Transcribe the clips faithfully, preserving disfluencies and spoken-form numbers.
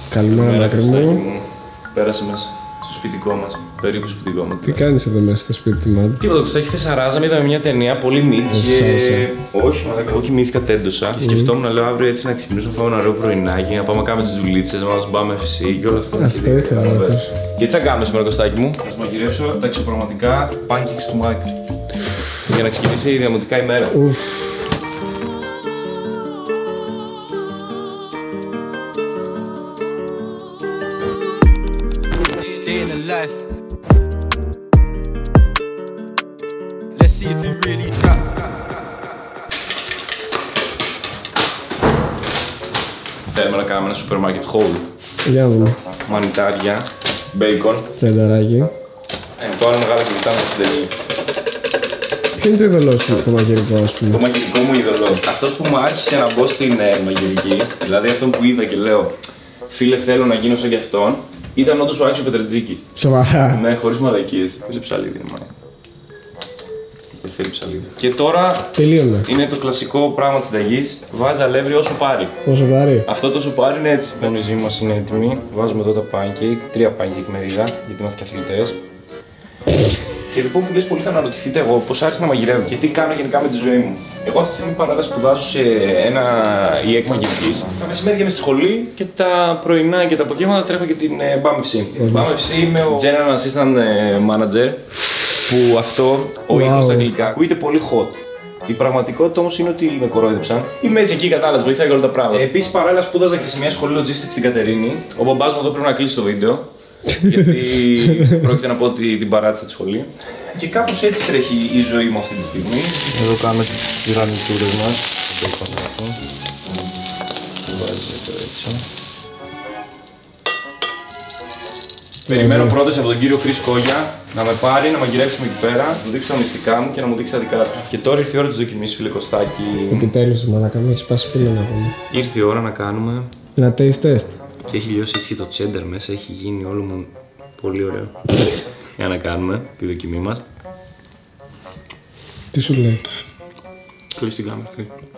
Καλημέρα, Μακρύ μου. Πέρασε μέσα στο σπιτικό μας. Περίπου στο σπιτικό μας. Τι κάνεις εδώ μέσα στο σπίτι μου? Τίποτα, Κωστάκη, χθες αράζαμε, είδαμε μια ταινία πολύ μύτη και... Όχι, μα εγώ κοιμήθηκα τέντοσα. Mm. Σκεφτόμουν να λέω αύριο έτσι να ξυπνήσουμε, να φάμε ένα ωραίο πρωινάκι, να πάμε να κάνουμε τις δουλίτσες μας, να πάμε φυσί και όλα αυτά. Αυτό ήθελα να πεις. Γιατί θα κάνουμε σήμερα, Κωστάκη μου? Θα σας μαγειρέψω τα εξωπραγματικά pancakes του Μάικ. Για να ξεκινήσει η διαμοντικά ημέρα. Ουφ. Θέλουμε να κάνουμε ένα σούπερ μάρκετ haul. Για να δούμε. Μανιτάρια, μπέικον. Τσενταράκι. Ε, τώρα μεγάλα και μετά με συντελεί. Ποιο είναι το είδωλό σου, το μαγειρικό, ας πούμε? Το μαγειρικό μου είδωλο. Αυτός που μου άρχισε να μπω στην ε, μαγειρική, δηλαδή αυτόν που είδα και λέω φίλε θέλω να γίνω σαν κι αυτόν, ήταν όντως ο Άξιο Πετρετζίκης. Σοβαρά? Ναι, χωρίς μαλακίες. Θέλει ψαλίδι, μάλλον. Δεν θέλει ψαλίδι. Και τώρα τελείωνε. Είναι το κλασικό πράγμα της συνταγής. Βάζει αλεύρι όσο πάρει. Όσο πάρει? Αυτό τόσο πάρει είναι έτσι. Η μεζή μας είναι έτοιμη. Βάζουμε εδώ τα pancake, τρία pancake μερίδα, γιατί είμαστε και αθλητές. Και λοιπόν που λες πολύ θα αναρωτηθείτε εγώ πώς άρχισα να μαγειρεύω και τι κάνω γενικά με τη ζωή μου. Εγώ αυτή τη στιγμή παρά να σπουδάζω σε ένα ι ε κ μαγειρικής. Τα μεσημέρια είμαι στη σχολή και τα πρωινά και τα απογεύματα τρέχω και την ε, BAMFC. BAMFC είμαι ο General Assistant Manager, που αυτό, ο wow. ήχος στα αγγλικά, ακούγεται πολύ hot. Η πραγματικότητα όμως είναι ότι με κορόιδεψαν. Είμαι έτσι εκεί, κατάλαβες, βοηθάει για όλα τα πράγματα. Επίσης παράλληλα σπούδαζα και σε μια σχολή logistics στην Κατερίνη. Ο μπαμπάς μου εδώ πρέπει να κλείσει το βίντεο. Γιατί πρόκειται να πω ότι την παράτησα τη σχολή. Και κάπως έτσι τρέχει η ζωή μου αυτή τη στιγμή. Εδώ κάνουμε τις γρανιτούρες μας. Περιμένω πρώτος από τον κύριο Χρής Κόγια να με πάρει, να μαγειρέψουμε εκεί πέρα, να του δείξω τα μυστικά μου και να μου δείξει τα δικά του. Και τώρα ήρθε η ώρα της δοκιμής, φίλε Κωστάκη. Επιτέλους, μαλάκα, μου έχεις πάσει πύλο να πούμε. Ήρθε η ώρα να κάνουμε ένα taste test. Και έχει λιώσει έτσι και το τσέντερ μέσα, έχει γίνει όλο μου πολύ ωραίο. Για να κάνουμε τη δοκιμή μας. Τι σου λέει? Κλείς την κάμερα.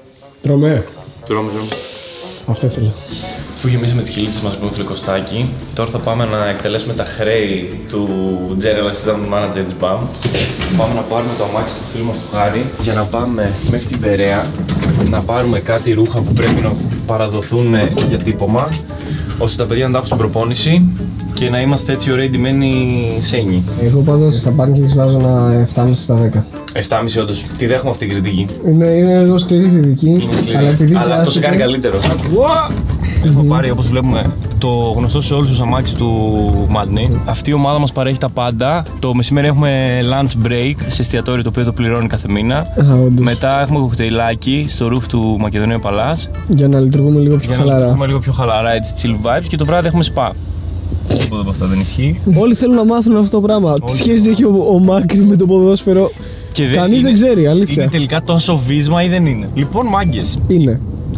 Τρώμε. Τρώμε, τρώμε. Αυτό θέλω. Αφού γεμίσαμε τις κυλίτσες μας με φιλοκοστάκι, τώρα θα πάμε να εκτελέσουμε τα χρέη του General Assistant Manager της μπαμ. Πάμε να πάρουμε το αμάξι του φίλου μας του Χάρη για να πάμε μέχρι την Περαία, να πάρουμε κάτι ρούχα που πρέπει να παραδοθούν για τύπομα, ώστε τα παιδιά να τα έχουν στην προπόνηση και να είμαστε έτσι ωραίοι ντυμένοι σένοι. Εγώ πάντως στα pancakes βάζω ένα επτά κόμμα πέντε στα δέκα. επτά κόμμα πέντε όντως. Τη δέχομαι αυτή την κριτική. Είναι, είναι λίγο σκληρή κριτική. Είναι σκληρή. Αλλά, επειδή αλλά αυτό σε κάνει καλύτερο. Mm-hmm. Έχουμε πάρει, όπως βλέπουμε, το γνωστό σε όλους τους αμάξι του Madney. Mm. Αυτή η ομάδα μας παρέχει τα πάντα. Το μεσημέρι έχουμε lunch break σε εστιατόριο το οποίο το πληρώνει κάθε μήνα. Ah, μετά έχουμε κοκτέιλάκι στο roof του Μακεδονίου Παλάς. Για να λειτουργούμε λίγο πιο Για χαλαρά. Για να λειτουργούμε λίγο πιο χαλαρά, έτσι chill vibes. Και το βράδυ έχουμε spa. Τίποτα από αυτά δεν ισχύει. Όλοι θέλουν να μάθουν αυτό το πράγμα. Τι σχέση έχει ο, ο Μάκρη με το ποδόσφαιρο. Κανείς δεν ξέρει, αλήθεια. Είναι τελικά τόσο βίσμα ή δεν είναι? Λοιπόν, μάγκες. Είναι.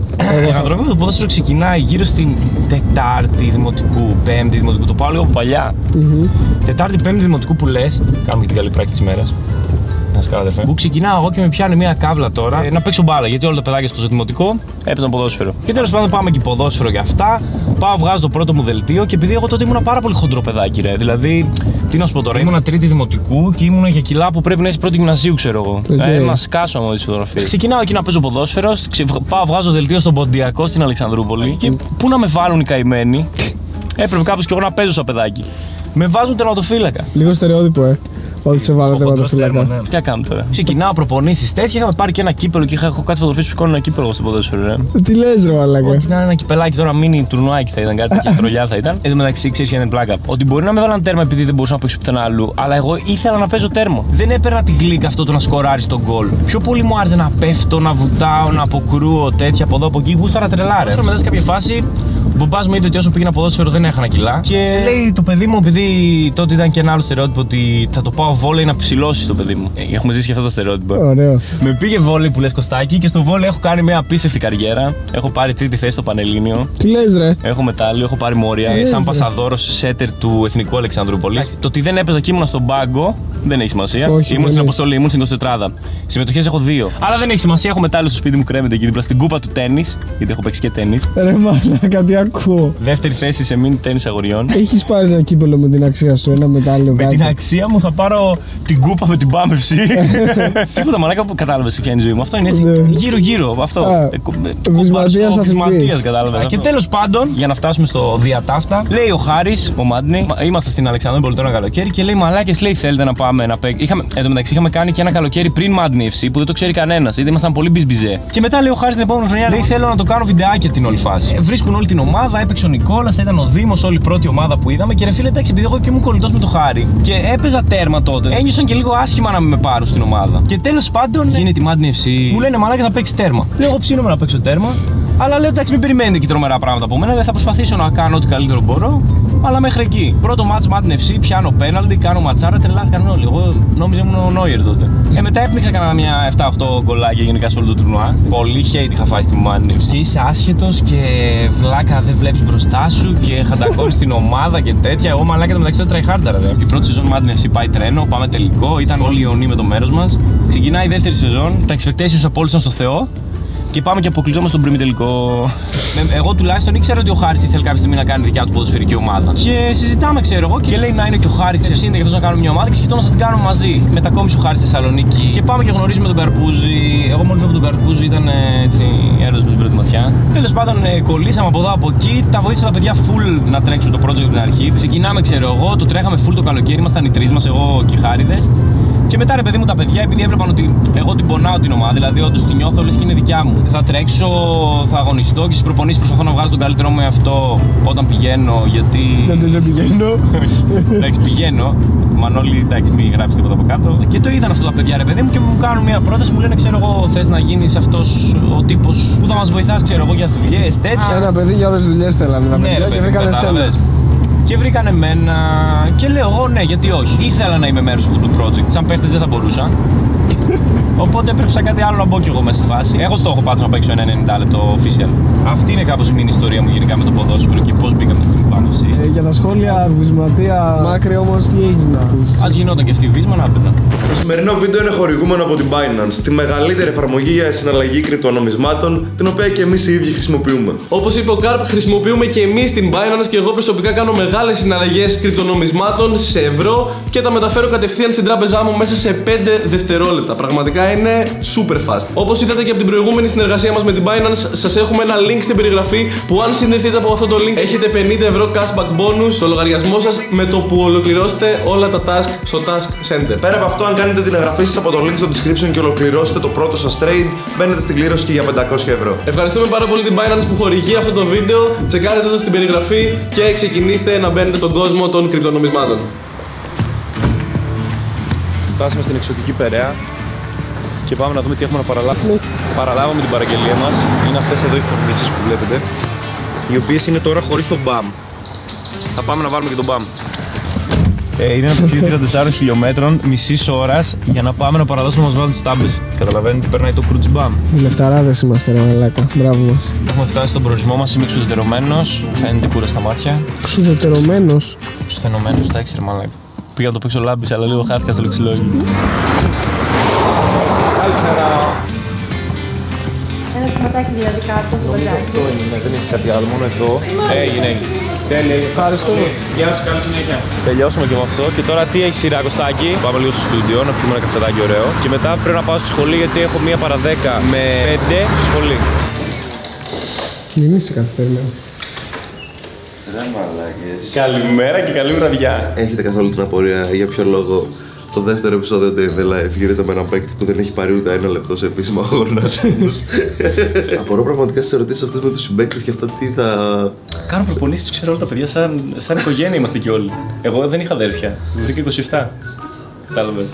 Η αναδρομή με το ποδόσφαιρο ξεκινάει γύρω στην Τετάρτη Δημοτικού, Πέμπτη Δημοτικού. Το πάω λίγο από παλιά. Mm-hmm. Τετάρτη, Πέμπτη Δημοτικού που λες, κάνουμε και την καλή πράξη της ημέρας. Να σκάλα, αδερφέ. Που ξεκινάω εγώ και με πιάνει μια κάβλα τώρα ε, να παίξω μπάλα. Γιατί όλα τα παιδάκια στο δημοτικό έπαιζαν ποδόσφαιρο. Και τέλος πάντων πάμε και ποδόσφαιρο για αυτά. Πάω, βγάζω το πρώτο μου δελτίο και επειδή εγώ τότε ήμουν πάρα πολύ χοντρό παιδάκι, ρε. Δηλαδή, τι να σου πω τώρα, ήμουν τρίτη δημοτικού και ήμουν για κιλά που πρέπει να είσαι πρώτη γυμνασίου, ξέρω εγώ. Okay. Ε, να σκάσω από τις φωτογραφίες. Ξεκινάω εκεί να παίζω ποδόσφαιρο, ξε... πάω, βγάζω δελτίο στον Ποντιακό στην Αλεξανδρούπολη. Okay. Και πού να με βάλουν οι καημένοι. Έπρεπε κάπως κι εγώ να παίζω σαν παιδάκι. Με βάζουν τερματοφύλακα. Λίγο στερεότυπο, ε. Ότι σε βάλω τερματοφύλακα. Ναι. Τι κάνω τώρα. Ξεκινάω προπονήσεις τέτοια. Είχαμε πάρει και ένα κύπελο και είχα έχω κάτι φωτογραφίες που σηκώνω ένα κύπελο στο ποδόσφαιρο. Ρε. Τι λες, ρε μαλάκα. Ότι να είναι ένα κυπελάκι τώρα, μίνι τουρνουάκι θα ήταν κάτι και τρολιά θα ήταν. Εν τω μεταξύ, ξέρεις ποια είναι πλάκα. Ότι μπορεί να με βάλαν τέρμα επειδή δεν μπορούσα να παίξω πουθενά αλλού. Αλλά εγώ ήθελα να παίζω τέρμο. Δεν έπαιρνα τη γλύκα αυτό το να σκοράρει τον γκολ. Πιο πολύ μου άρεσε να πέφτω, να βουτάω, να αποκρούω τέτοια από εδώ από εκεί. Γούσταρα τρελάρε. Μετά σε κάποια φάση. Ο μπαμπάς μου είδε ότι όσο πήγαινα ποδόσφαιρο δεν έχανα κιλά. Και λέει το παιδί μου, επειδή τότε ήταν και ένα άλλο στερεότυπο ότι θα το πάω πάω βόλεϊ να ψηλώσει το παιδί μου. Ε, έχουμε ζήσει και αυτά τα στερεότυπα. Ωραίο. Με πήγε βόλεϊ που λες Κωστάκη και στο βόλεϊ έχω κάνει μια απίστευτη καριέρα. Έχω πάρει τρίτη θέση στο Πανελλήνιο. Τι λες, ρε. Έχω μετάλλιο, έχω πάρει μόρια. Ε, σαν ρε. πασαδόρος σέτερ του Εθνικού Αλεξανδρούπολης. Το ότι δεν έπαιζα και ήμουν στον πάγκο δεν έχει σημασία. Όχι, ήμουν στην έχει. αποστολή, ήμουν στην εικοσιτετράδα. Συμμετοχές έχω δύο. Αλλά δεν έχει σημασία, έχω μετάλλιο στο σπίτι μου, κρέμεται εκεί δίπλα στην κούπα του τέννις. Γιατί έχω παίξει και τέννις. Ρε μαλάκα, τι ακούω. Δεύτερη θέση σε μίνι τέννις αγοριών. Έχεις πάρει ένα κύπελο με την αξία σου, ένα μετάλλιο Με κάτι. την αξία μου θα πάρω την κούπα με την πάμπευση. Τίποτα μαλάκα που κατάλαβες ποια είναι η ζωή μου. Αυτό είναι έτσι. Ναι. Γύρω-γύρω. Αυτό. Α, Ε, κο- ε, βυσματίας κομπάρσο, αθλητής. βυσματίας, κατάλαβες. Και τέλος πάντων, για να φτάσουμε στο διατάφτα, λέει ο Χάρης, ο Μάντνη, είμαστε στην Αλεξανδρούπολη τώρα ένα καλοκαίρι και λέει μαλάκες, λέει θέλετε να πάμε να παίξουμε. Είχαμε, εν τω μεταξύ είχαμε κάνει και ένα καλοκαίρι πριν Μάντνη εφ σι που δεν το ξέρει κανένας, γιατί ήμασταν πολύ μπιζμπιζέ. Και μετά λέει ο Χάρης την επόμενη χρονιά, λέει θέλω να το κάνω βιντεάκια την όλη φάση. Ε, βρίσκουν όλη την ομάδα, έπαιξε ο Νικόλας, ήταν ο Δήμος, όλη η πρώτη ομάδα που είδαμε και ρε φίλε, εντάξει, επειδή εγώ και ήμουν κολλητός με το Χάρη και έπαιζα τέρμα τότε, ένιωσαν και λίγο άσχημα να με πάρουν στην ομάδα. Και τέλος πάντων γίνεται η Μάντνη εφ σι, μου λένε μαλάκα θα παίξει τέρμα. Λέω εγώ ψήνομαι να παίξω τέρμα, αλλά λέω εντάξει μην περιμένετε και τρομερά πράγματα από μένα, δεν θα προσπαθήσω να κάνω ό,τι καλύτερο μπορώ. Αλλά μέχρι εκεί. Πρώτο μάτς Μάντνη εφ σι, πιάνω πέναλτι, κάνω ματσάρα, τρελάθηκαν όλοι. Εγώ νόμιζα ήμουν ο Νόιερ τότε. Ε, μετά έπνιξα κανένα μια επτά οκτώ γκολάκια γενικά σε όλο το τουρνουά. Πολύ hate είχα φάει στη Μάντνη εφ σι. Και είσαι άσχετος και βλάκα δεν βλέπεις μπροστά σου και χαντακώνεις την ομάδα και τέτοια. Εγώ μαλάκα το μεταξύ του tryhardara, ρε. Η πρώτη σεζόν Μάντνη εφ σι πάει τρένο, πάμε τελικό, ήταν όλοι ιονοί με το μέρος μας. Ξεκινάει η δεύτερη σεζόν, τα expectations από όλους ήταν στο Θεό. Και πάμε και αποκλειζόμαστε στον πριμιτελικό. Εγώ τουλάχιστον ήξερα ότι ο Χάρης ήθελε κάποια στιγμή να κάνει δικιά του ποδοσφαιρική ομάδα. Και συζητάμε, ξέρω εγώ, και λέει να είναι και ο Χάρης ξευσύνεται και αυτό να κάνουμε μια ομάδα και σκεφτόμαστε να την κάνουμε μαζί. Μετακόμισε ο Χάρης στη Θεσσαλονίκη και πάμε και γνωρίζουμε τον Καρπούζη. Εγώ μόλις από τον Καρπούζη ήταν έτσι έρωτας με την πρώτη ματιά. Τέλος πάντων, κολλήσαμε από εδώ από εκεί. Τα βοήθησα τα παιδιά full να τρέξουν το project από την αρχή. Ξεκινάμε, ξέρω εγώ, το τρέχαμε full το καλοκαίρι. Ήμασταν οι τρεις μας, εγώ και οι Χάριδες. Και μετά ρε παιδί μου τα παιδιά, επειδή έβλεπαν ότι εγώ την πονάω την ομάδα, δηλαδή όντως την νιώθω λες και είναι δικιά μου. Θα τρέξω, θα αγωνιστώ και στις προπονήσεις προσπαθώ να βγάζω τον καλύτερό μου εαυτό όταν πηγαίνω, γιατί. Γιατί δεν πηγαίνω. Εντάξει, πηγαίνω. Μανώλη, εντάξει, μην γράψει τίποτα από κάτω. Και το είδαν αυτό τα παιδιά ρε παιδί μου και μου κάνουν μια πρόταση, μου λένε ξέρω εγώ, θες να γίνεις αυτός ο τύπος που θα μας βοηθάς, ξέρω εγώ, για δουλειές, τέτοια. Ένα παιδί για όλες τις δουλειές θέλανε τα Ναι, παιδιά ρε και παιδί, βρήκανε εσένα. κατάλαβες. Και βρήκαν εμένα και λέω εγώ ναι, γιατί όχι. Ήθελα να είμαι μέρος αυτού του project, σαν παίχτης δεν θα μπορούσα. Οπότε έπρεπε σαν κάτι άλλο να μπω κι εγώ μέσα στη φάση. Έχω στόχο πάντως να παίξω ένα ενενήντα λεπτό official. Αυτή είναι κάπως η μήνυ ιστορία μου γενικά με το ποδόσφαιρο και πώς μπήκαμε στην Πάνευση. Ε, για τα σχόλια βυσματεία Μάκρη όμως τι έχεις να πεις. Ας γινόταν και αυτή η βίσμα να πέτα. Το σημερινό βίντεο είναι χορηγούμενο από την Binance, τη μεγαλύτερη εφαρμογή για συναλλαγή κρυπτονομισμάτων, την οποία και εμείς οι ίδιοι χρησιμοποιούμε. Όπως είπε ο Καρπ, χρησιμοποιούμε και εμείς την Binance και εγώ προσωπικά κάνω μεγάλες συναλλαγές κρυπτονομισμάτων σε ευρώ και τα μεταφέρω κατευθείαν στην τράπεζά μου μέσα σε πέντε δευτερόλεπτα. Πραγματικά είναι super fast. Όπως είδατε και από την προηγούμενη συνεργασία μας με την Binance, σας έχουμε ένα link στην περιγραφή που αν συνδεθείτε από αυτό το link έχετε πενήντα ευρώ cashback bonus στο λογαριασμό σας με το που ολοκληρώσετε όλα τα task στο Task Center. Πέρα από αυτό, αν κάνετε την εγγραφή σας από το link στο description και ολοκληρώσετε το πρώτο σας trade, μπαίνετε στην κλήρωση και για πεντακόσια ευρώ. Ευχαριστούμε πάρα πολύ την Binance που χορηγεί αυτό το βίντεο. Τσεκάρετε το στην περιγραφή και ξεκινήστε να μπαίνετε στον κόσμο των κρυπτονομισμάτων. Φτάσαμε στην εξωτική Περαία και πάμε να δούμε τι έχουμε να παραλάβουμε. Παραλάβαμε την παραγγελία μας. Είναι αυτές εδώ οι φορμίτσες που βλέπετε, οι οποίες είναι τώρα χωρίς το μπαμ. Θα πάμε να βάλουμε και τον μπαμ. Ε, είναι ένα ταξίδι τριάντα τεσσάρων χιλιόμετρων μισής ώρας για να πάμε να παραδώσουμε να μας βάλουν τις τάμπες. Καταλαβαίνετε, περνάει το κρούτς μπαμ. Λεφταράδες είμαστε ρε μαλάκα, μπράβο μας. Έχουμε φτάσει στον προορισμό μας, είμαι εξουδετερωμένος, φαίνεται κούρα στα μάτια. Εξουδετερωμένος. Εξουδετερωμένος, εντάξει ρε μαλάκα. Πήγα να το παίξω λάμπης, αλλά λίγο χάθηκα στο λεξιλόγιο. Καλησπέρα. Ένα σηματάκι δηλαδή κάτω στο μπαντάκι. Αυτό είναι, δεν έχει κάτι άλλο, μόνο εδώ. Έγινε, έγινε. Τέλεια, ευχαριστούμε. Γεια σας, καλή συνέχεια. Τελειώσαμε και με αυτό και τώρα τι έχει σειρά, Κωστάκη. Πάμε λίγο στο στούντιο να πιούμε ένα καφεδάκι ωραίο. Και μετά πρέπει να πάω στη σχολή γιατί έχω μία παρά δέκα με πέντε σχολή. Μην είσαι καθυστερημένο. Ρε μαλάκες. Καλημέρα και καλή βραδιά. Έχετε καθόλου την απορία για ποιο λόγο το δεύτερο επεισόδιο του Day in the Life γίνεται με έναν παίκτη που δεν έχει πάρει ούτε ένα λεπτό σε επίσημα αγώνας. Απορώ πραγματικά στις ερωτήσεις αυτές με τους συμπαίκτες και αυτά τι θα. Κάνω προπονήσεις, ξέρω όλα τα παιδιά, σαν, σαν οικογένεια είμαστε κι όλοι. Εγώ δεν είχα αδέρφια. Βρήκα είκοσι επτά. Κατάλαβες.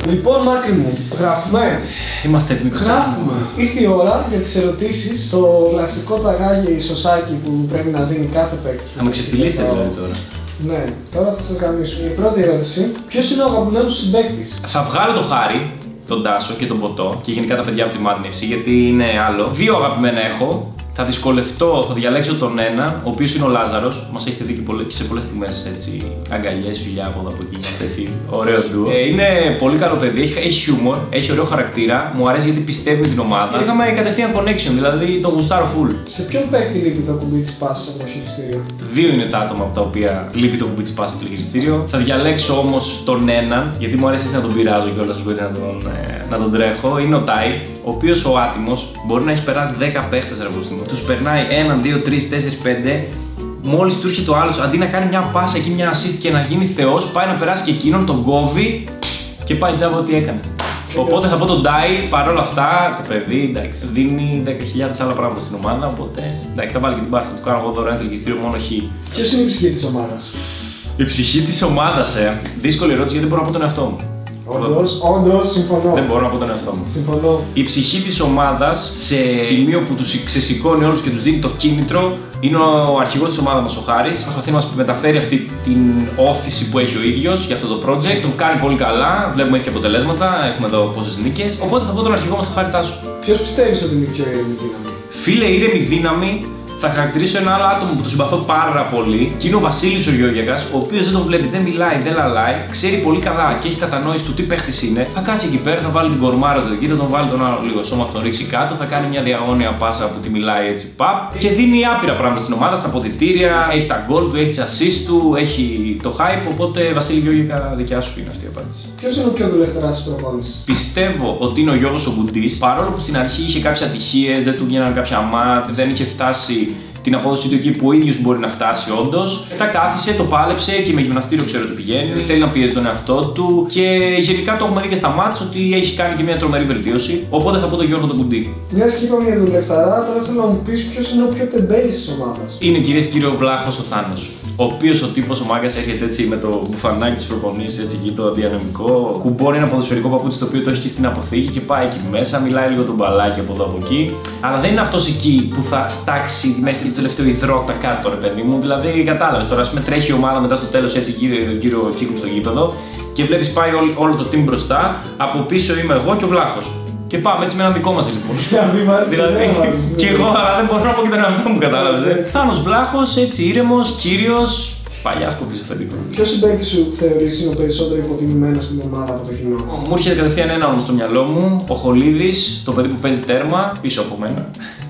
Λοιπόν, Μάκρη μου, γράφουμε. Είμαστε έτοιμοι. Γράφουμε. Ήρθε η ώρα για τις ερωτήσεις. Το κλασικό τσαγάκι σωσάκι που πρέπει να δίνει κάθε παίκτη. Θα με ξεφτυλίσετε δηλαδή τώρα. Ναι, τώρα θα σας γαμίσουμε. Η πρώτη ερώτηση: ποιος είναι ο αγαπημένος σου συμπαίκτης? Θα βγάλω το Χάρη, τον Τάσο και τον Ποτό και γενικά τα παιδιά από τη Μάντνευση γιατί είναι άλλο. Δύο αγαπημένα έχω. Θα δυσκολευτώ, θα διαλέξω τον ένα, ο οποίος είναι ο Λάζαρος. Μας έχετε δει και σε πολλές στιγμές έτσι, αγκαλιές, φιλιά από εδώ από εκεί. Έτσι, ωραίο ντουο. Ε, είναι πολύ καλό παιδί, έχει, έχει χιούμορ, έχει ωραίο χαρακτήρα. Μου αρέσει γιατί πιστεύει με την ομάδα. Είχαμε κατευθείαν connection, δηλαδή τον γουστάρω full. Σε ποιον παίκτη λείπει το κουμπί της πάσης από το χειριστήριο? Δύο είναι τα άτομα από τα οποία λείπει το κουμπί της πάσης από το χειριστήριο. Θα διαλέξω όμως τον έναν, γιατί μου αρέσει να τον πειράζω κιόλας λίγο έτσι να τον, ε, να τον τρέχω. Είναι ο Τάι, ο οποίος ο άτιμος μπορεί να έχει περάσει δέκα παίχτες ρευστήμου. Τους περνάει ένα, δύο, τρία, τέσσερα, πέντε. Μόλις του έρχεται ο άλλος, αντί να κάνει μια πάσα εκεί, μια assist και να γίνει θεός, πάει να περάσει και εκείνον, τον κόβει και πάει τζάμπα ό,τι έκανε. Οπότε θα πω τον Ντάι, παρόλα αυτά το παιδί εντάξει, δίνει δέκα χιλιάδες άλλα πράγματα στην ομάδα. Οπότε εντάξει, θα βάλει και την πάστα, θα του κάνω εγώ δωρεάν το λογιστήριο μόνο χ. Ποιος είναι η ψυχή της ομάδας? Η ψυχή της ομάδας, ε. Δύσκολη ερώτηση γιατί μπορώ να πω τον εαυτό μου. Όντως, όντως, συμφωνώ. Δεν μπορώ να πω τον εαυτό μου. Συμφωνώ. Η ψυχή της ομάδας σε σημείο που τους ξεσηκώνει όλους και τους δίνει το κίνητρο είναι ο αρχηγός της ομάδας μας, ο Χάρης. Προσπαθεί να μας μεταφέρει αυτή την όθηση που έχει ο ίδιος για αυτό το project. Το κάνει πολύ καλά, βλέπουμε έχει και αποτελέσματα, έχουμε εδώ πόσες νίκες. Οπότε θα πω τον αρχηγό μας, τον Χάρη Τάσο. Ποιος πιστεύεις ότι είναι η πιο ήρεμη δύναμη? Φίλε, ήρεμη δύναμη. Θα χαρακτηρίσω ένα άλλο άτομο που το συμπαθώ πάρα πολύ και είναι ο Βασίλης ο Γιώργιαγας, ο οποίος δεν τον βλέπεις, δεν μιλάει, δεν λαλάει, ξέρει πολύ καλά και έχει κατανόηση του τι παίχτης είναι. Θα κάτσει εκεί πέρα, θα βάλει την κορμάρα του εκεί, θα τον βάλει τον άλλο λίγο σώμα, θα τον ρίξει κάτω, θα κάνει μια διαγώνια πάσα που τη μιλάει έτσι παπ και δίνει άπειρα πράγματα στην ομάδα, στα αποδυτήρια, έχει τα γκολ του, έχει τις assist του, έχει το hype. Οπότε Βασίλη Γιώργιαγα, δικιά σου είναι αυτή η απάντηση. Ποιος είναι ο πιο δουλευτεράς της προπόνησης? Πιστεύω ότι είναι ο Γιώργος ο Μπουντής, παρόλο που στην αρχή είχε κάποιες ατυχίες, δεν του βγαίναν κάποια μάτ, δεν είχε φτάσει την απόδοση του εκεί που ο ίδιος μπορεί να φτάσει όντως. Τα κάθισε, το πάλεψε και με γυμναστήριο ξέρω ότι πηγαίνει. Θέλει να πιέζει τον εαυτό του και γενικά το έχουμε δει και στα μάτς ότι έχει κάνει και μια τρομερή βελτίωση. Οπότε θα πω τον Γιώργο τον Κουντή. Μιας και είπαμε για δουλευταρά, τώρα θέλω να μου πεις ποιος είναι ο πιο τεμπέλης της ομάδας. Είναι κυρίες και κύριοι ο Βλάχος ο Θάνος. Ο οποίος ο τύπος ο μάγκας έρχεται έτσι με το μπουφανάκι της προπονήσεις, έτσι εκεί το διανομικό. Κουμπώνει ένα ποδοσφαιρικό παπούτσι το οποίο το έχει και στην αποθήκη και πάει εκεί μέσα, μιλάει λίγο τον μπαλάκι από εδώ από εκεί. Αλλά δεν είναι αυτός εκεί που θα στάξει μέχρι το τελευταίο υδρότα κάτω, ρε παιδί μου. Δηλαδή, κατάλαβες τώρα, ας πούμε, τρέχει η ομάδα μετά στο τέλος έτσι γύρω κύκλου στο γήπεδο και βλέπεις πάει όλο, όλο το team μπροστά. Από πίσω είμαι εγώ και ο Βλάχος. Και πάμε έτσι με έναν δικό μας ρυθμό. Δηλαδή, και εγώ, αλλά δεν μπορώ να πω και τον εαυτό μου, κατάλαβες. Θάνος Βλάχος, έτσι ήρεμος, κύριος. Παλιά σκοπής αφεντικό. Ποιος συμπαίκτης σου θεωρείς είναι ο περισσότερο υποτιμημένος στην ομάδα από το κοινό? Μου έρχεται κατευθείαν ένα όνομα στο μυαλό μου. Ο Χολίδης, το παιδί που παίζει τέρμα, πίσω από μένα.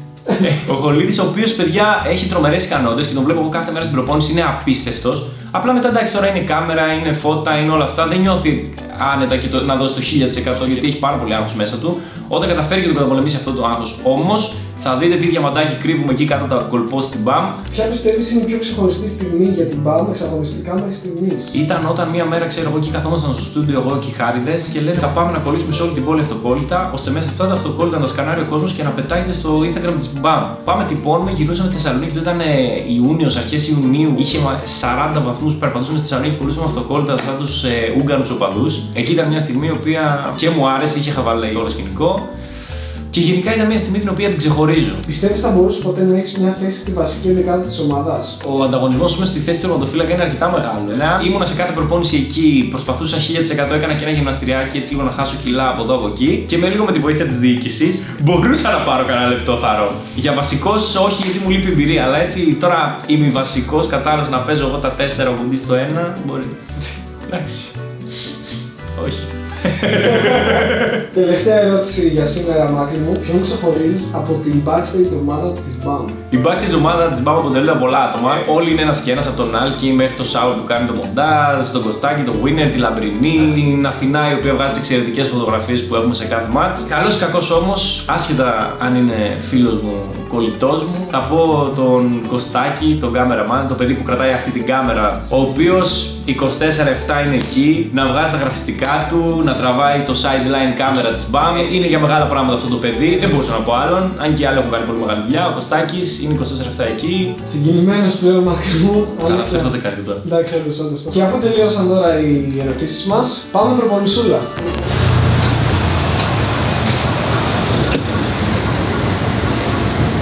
Ο Χολίδης, ο οποίος παιδιά έχει τρομερές ικανότητες και τον βλέπω εγώ κάθε μέρα στην προπόνηση, είναι απίστευτος. Απλά μετά εντάξει τώρα είναι κάμερα, είναι φώτα, είναι όλα αυτά. Δεν νιώθει άνετα και το, να δώσει το χίλια τοις εκατό γιατί έχει πάρα πολύ άγχος μέσα του. Όταν καταφέρει και τον καταπολεμήσει αυτό το άγχος όμως, θα δείτε τι διαμαντάκι κρύβουμε εκεί κάτω τα κολπό στην μπαμ. Ποια πιστεύεις είναι η πιο ξεχωριστή στιγμή για την μπαμ εξαγωνιστικά μέχρι στιγμής? Ήταν όταν μία μέρα, ξέρω εγώ, εκεί καθόμασταν στο στούντιο, εγώ και οι Χάριδες και λένε θα πάμε να κολλήσουμε σε όλη την πόλη αυτοκόλλητα, ώστε μέσα αυτά τα αυτοκόλλητα να τα σκανάρει ο κόσμος και να πετάγεται στο Instagram της μπαμ. Πάμε, τυπώνουμε, γυρνούσαμε στη Θεσσαλονίκη, τότε ήταν Ιούνιος, αρχές Ιουνίου, είχε σαράντα βαθμούς, περπατούσαμε στη Θεσσαλονίκη και κολλούσαμε αυτοκόλλητα σαν τους ε, Ούγγανους οπαδούς. Εκεί ήταν μια στιγμή η οποία και μου άρεσε, είχε χαβαλέει όλο σκηνικό. Και γενικά ήταν μια στιγμή την οποία την ξεχωρίζω. Πιστεύεις θα μπορούσε ποτέ να έχεις μια θέση στη βασική ενδεκάδα της ομάδας? Ο ανταγωνισμός μέσα στη θέση του τερματοφύλακα είναι αρκετά μεγάλο. Ένα, ήμουνα σε κάθε προπόνηση εκεί, προσπαθούσα χίλια τοις εκατό, έκανα και ένα γυμναστηριάκι έτσι λίγο να χάσω κιλά από εδώ από εκεί. Και με λίγο με τη βοήθεια της διοίκησης μπορούσα να πάρω κανένα λεπτό θαρό. Για βασικός, όχι γιατί μου λείπει εμπειρία, αλλά έτσι τώρα είμαι βασικός, κατάλαβα να παίζω εγώ τα τέσσερα βουντί στο ένα. Μπορεί. Εντάξει. Όχι. Τελευταία ερώτηση για σήμερα, Μάκρη μου. Ποιον ξεχωρίζεις από την backstage ομάδα της μπαμ? Η backstage ομάδα της μπαμ αποτελείται από πολλά άτομα. Όλοι είναι ένας και ένας, από τον Άλκη μέχρι το Σάουρ που κάνει το μοντάζ, τον Κωστάκη, τον Winner, τη Λαμπρινή, την Αθηνά η οποία βγάζει τις εξαιρετικές φωτογραφίες που έχουμε σε κάθε μάτς. Καλός ή κακός όμως, άσχετα αν είναι φίλος μου, κολλητός μου, θα πω τον Κωστάκη, τον cameraman, το παιδί που κρατάει αυτή την κάμερα, ο οποίος είκοσι τέσσερα επτά είναι εκεί, να βγάζει τα γραφιστικά του, να τραβάει το sideline κάμερα της μπαμ. Είναι για μεγάλα πράγματα αυτό το παιδί, δεν μπορούσα να πω άλλον. Αν και άλλοι έχουν κάνει πολύ μεγάλη δουλειά. Ο Κωστάκης είναι είκοσι τέσσερα επτά εκεί. Συγκινημένος πλέον, Μάκρη μου. Καλά, αυτό δεν κάνει τώρα. Εντάξει, όντως, όντως. Και αφού τελείωσαν τώρα οι ερωτήσεις μας, πάμε προπονησούλα.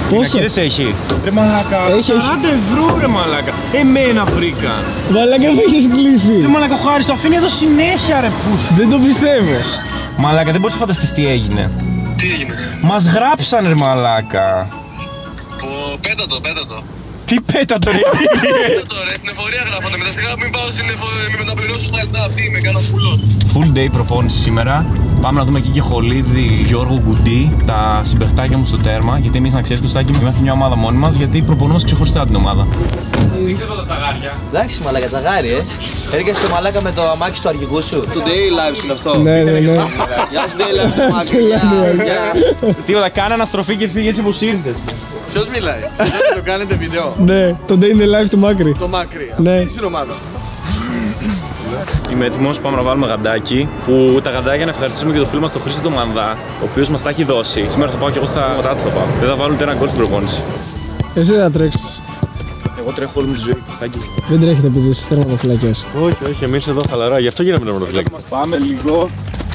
Πόσο? Πόσο? έχει. Ρε μαλάκα, Έχει, σαράντα ευρώ ρε μαλάκα. Εμένα βρήκα. Μαλάκα με έχεις κλείσει. Ρε μαλάκα, ο Χάρης το αφήνει εδώ συνέχεια ρε πούσου. Δεν το πιστεύω. Μαλάκα, δεν μπορείς να φανταστείς τι έγινε. Τι έγινε? Μας γράψαν ρε μαλάκα. Πω, πέτα το, πέτα το. Τι πέτα το ρε. Πέτα το ρε, στην εφορία γράφατε. Μετά σιγά μην πάω στην εφορία, μην μεταπληρώσω στα λεπτά αυτή, με κάνω πουλός. Full day προπόνηση σήμερα. Πάμε να δούμε εκεί και Χολίδη, Γιώργο Γκουντή, τα συμπαιχτάκια μου στο τέρμα. Γιατί εμείς να ξέρεις, Κωστάκη, είμαστε μια ομάδα μόνοι μας, γιατί προπονούμαστε ξεχωριστά την ομάδα. Είσαι εδώ τα ταγάρια. Εντάξει, μαλάκα, ταγάρι, ε. Έρχεσαι το μαλάκα με το αμάξι του αρχηγού σου. Το day live είναι αυτό. Ναι, ναι, ναι. Γεια σου, day live, μαλάκα. Τίποτα, κάνε αναστροφή και φύγει έτσι όπως ήρθες. Ποιος μιλάει? Θέλω να το κάνετε βίντεο. Ναι, το day in the life του Μάκρη. Το Μακρύ. Ναι. Αυτή είναι η ομάδα. Είμαι έτοιμος, πάμε να βάλουμε γαντάκι. Που τα γαντάκια να ευχαριστήσουμε και το φίλο μας τον Χρήστο τον Μανδά, ο οποίος μας τα έχει δώσει. Σήμερα θα πάω και εγώ στα μοτά του θα πάω. Δεν θα βάλω ούτε ένα γκολ στην προπόνηση. Εσύ δεν θα τρέξεις. Εγώ τρέχω όλη μου τη ζωή, Κωστάκη. Δεν τρέχετε επειδή είσαι τερματοφυλακές. Όχι, όχι, εμείς εδώ χαλαρά, γι' αυτό γίναμε τερματοφυλάκες. Μας πάμε λίγο.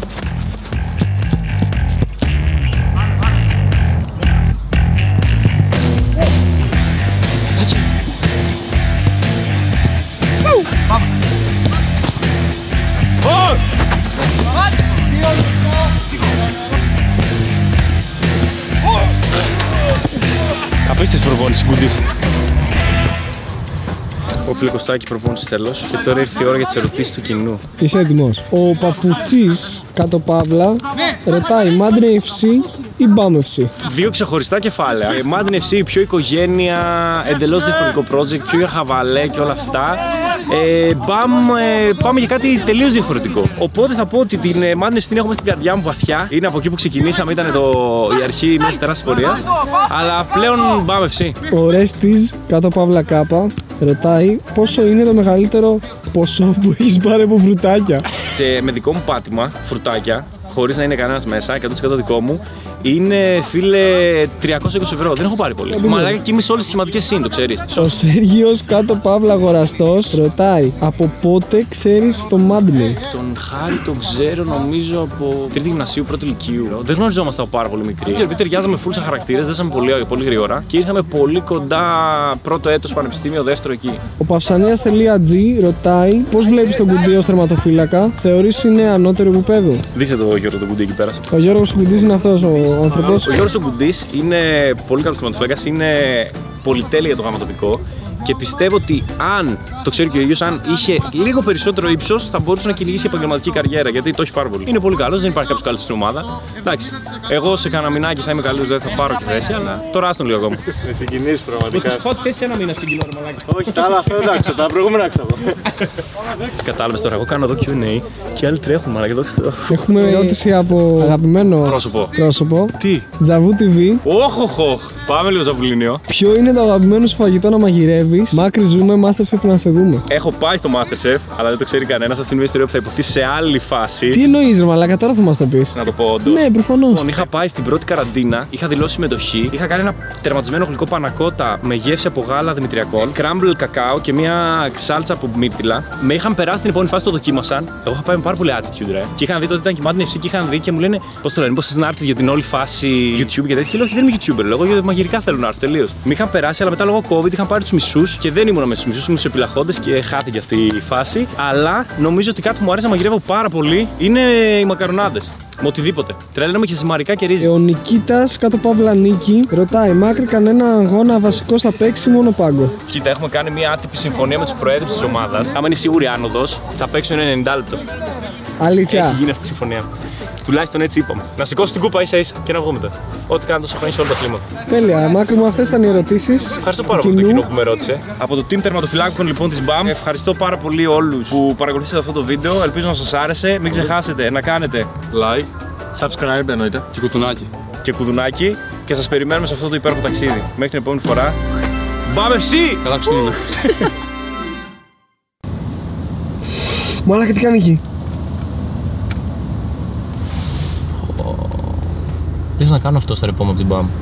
Απίστευτη προπόνηση, Γκουντή. Ο φίλε Κωστάκη, προπόνηση τέλος. Και τώρα ήρθε η ώρα για τις ερωτήσεις του κοινού. Είσαι έτοιμος. Ο Παπουτσής, κάτω παύλα, ρωτάει Μάντρε εφ σι ή Μπαμ εφ σι. Δύο ξεχωριστά κεφάλαια. Madden εφ σι, πιο οικογένεια, εντελώς διαφορετικό project, πιο για χαβαλέ και όλα αυτά. Ε, μπαμ, ε, πάμε για κάτι τελείως διαφορετικό. Οπότε θα πω ότι την ε, Madden εφ σι την έχουμε στην καρδιά μου βαθιά. Είναι από εκεί που ξεκινήσαμε, ήταν το, η αρχή μιας τεράστιας πορείας. Αλλά πλέον Μπαμ εφ σι. Ο Ρέστης, κάτω παύλα κάπα, ρωτάει πόσο είναι το μεγαλύτερο ποσό που έχεις πάρει από φρουτάκια. Σε, με δικό μου πάτημα, φρουτάκια, χωρίς να είναι κανένας μέσα, εκατό τοις εκατό δικό μου, είναι φίλε τριακόσια είκοσι ευρώ. Δεν έχω πάρει πολύ. Μαλάκα και είμαι σε όλες τις σημαντικές συν, το ξέρεις. Ο Σέργιος, κάτω παύλα αγοραστός, ρωτάει από πότε ξέρεις το Madden. Τον Χάρη τον ξέρω νομίζω από τρίτη γυμνασίου, πρώτη λυκείου. Δεν γνωριζόμαστε από πάρα πολύ μικρή. Επειδή ταιριάζαμε full σαν χαρακτήρες, δέσαμε πολύ, πολύ γρήγορα και ήρθαμε πολύ κοντά πρώτο έτος πανεπιστήμιο, δεύτερο εκεί. Ο Παυσανίας.gr ρωτάει πώς βλέπεις τον Γκουντή ως τερματοφύλακα, θεωρείς είναι ανώτερο επίπεδο. Δείξτε το Γιώργο τον Γκουντή εκεί πέρα. Ο Γιώργος Γκουντής είναι αυτός ο άνθρωπος. Ο Γιώργος ο Γκουντής είναι πολύ καλός τερματοφύλακας, είναι πολυτέλεια για το γραμματοπικό και πιστεύω ότι αν, το ξέρει και ο ίδιος, αν είχε λίγο περισσότερο ύψος θα μπορούσε να κυνηγήσει επαγγελματική καριέρα γιατί το έχει πάρα πολύ. Είναι πολύ καλός, δεν υπάρχει κάποιος καλός στην ομάδα. Εντάξει, εγώ σε κανένα μηνάκι θα είμαι καλός, δεν θα πάρω και θέση, αλλά τώρα άστον λίγο ακόμα. Με συγκινήσεις πραγματικά. Χωτ πέσει ένα μήνα συγκινώ ρε μαλάκι. Όχι, τα άλλα αυτά εντάξει, τα προηγούμενα ξέρω. Κατάλαβες τώρα, εγώ κάνω εδώ κιου εν έι και άλλοι τρέχουν μαλάκι, δόξα τω. Έχουμε ερώτηση από αγαπημένο Πρόσωπο. πρόσωπο. Τι? Τζαβού τι βι. Όχοχοχ. Πάμε λίγο Ζαβουλίνιο. Ποιο είναι το αγαπημένο σου φαγητό να μαγειρεύεις? Μάκρη ζούμε, Masterchef να σε δούμε. Έχω πάει στο Masterchef, αλλά δεν το ξέρει κανένας. Αυτή είναι μια ιστορία που θα υποθεί σε άλλη φάση. Τι εννοείς ρε μαλάκα, τώρα θα μας το πεις. Να το πω όντως. Ναι, προφανώς. Λοιπόν, είχα πάει στην πρώτη καραντίνα, είχα δηλώσει συμμετοχή, είχα κάνει ένα τερματισμένο γλυκό πανακότα με γεύση από γάλα δημητριακών, κράμπλ κακάο και μια σάλτσα από μύρτιλα. Με είχαν περάσει την επόμενη φάση, το δοκίμασαν. Εγώ είχα πάει με πάρα πολύ attitude, ρε. Και είχαν δει τότε ήταν και Madden εφ σι και είχαν δει και μου λένε πώς το λένε, πώς θες να έρθεις για την όλη φάση YouTube και τέτοια. Και λέω, όχι, δεν είμαι YouTuber, λέγω, γιατί μαγειρικά θέλω να έρθω τελείως. Με είχαν περάσει, αλλά μετά λόγω COVID είχαν πάρει τους μισούς και δεν ήμουν με τους μισούς, ήμουν στους επιλαχόντες και χάθηκε αυτή η φάση. Αλλά νομίζω ότι κάτι που μου αρέσει να μαγειρεύω πάρα πολύ είναι οι μακαρονάδες. Με οτιδήποτε. Τρελαίνομαι και ζυμαρικά και ρύζι. Ο Νικήτας, κάτω παύλα Νίκη, ρωτάει Μάκρη κανένα αγώνα βασικό θα παίξει μόνο πάγκο. Κοίτα, έχουμε κάνει μια άτυπη συμφωνία με τους προέδρους της ομάδας. Άμα είναι σίγουρη άνοδος, θα παίξουν ένα ενενήντα λεπτό. Αλήθεια. Έχει γίνει αυτή η συμφωνία. Τουλάχιστον έτσι είπαμε. Να σηκώσει την κούπα ίσα ίσα και να βγούμε μετά. Ό,τι κάνω τόσο χρόνια σε όλα τα κλίματα. Τέλεια, Μάκρη μου, αυτές ήταν οι ερωτήσεις. Ευχαριστώ πάρα πολύ το κοινό που με ρώτησε. Από το team τερματοφυλάκων λοιπόν της Μπαμ, ευχαριστώ πάρα πολύ όλους που παρακολουθήσατε αυτό το βίντεο. Ελπίζω να σας άρεσε. Μην ξεχάσετε να κάνετε Like, subscribe εννοείται και κουδουνάκι. Και κουδουνάκι και σας περιμένουμε σε αυτό το υπέροχο ταξίδι. Μέχρι την επόμενη φορά. Μπαμ εφ σι! Καλά Χριστούγεννα. Μαλάκα τι κάνει εκεί. Θες να κάνω αυτό στα ρεπό μου από την Μπαμ.